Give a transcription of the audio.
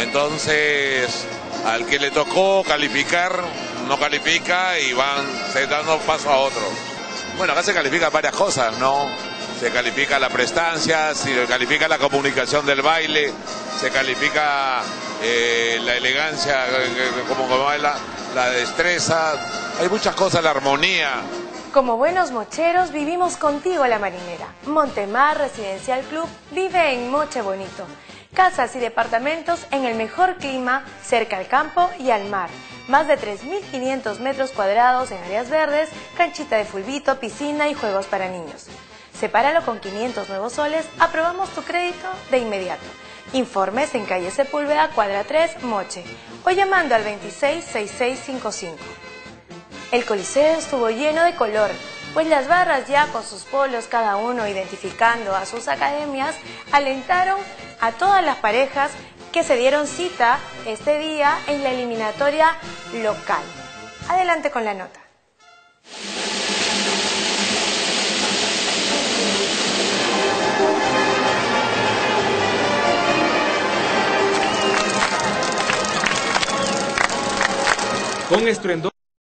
Entonces, al que le tocó calificar, no califica y van dando paso a otro. Bueno, acá se califican varias cosas, ¿no? Se califica la prestancia, se califica la comunicación del baile, se califica la elegancia, como baila, la destreza, hay muchas cosas, la armonía. Como buenos mocheros, vivimos contigo la marinera. Montemar Residencial Club vive en Moche Bonito. Casas y departamentos en el mejor clima, cerca al campo y al mar. Más de 3.500 metros cuadrados en áreas verdes, canchita de fulbito, piscina y juegos para niños. Sepáralo con 500 nuevos soles, aprobamos tu crédito de inmediato. Informes en calle Sepúlveda, cuadra 3, Moche, o llamando al 266655. El coliseo estuvo lleno de color, pues las barras ya con sus polos, cada uno identificando a sus academias, alentaron a todas las parejas que se dieron cita este día en la eliminatoria local. Adelante con la nota. Con estruendo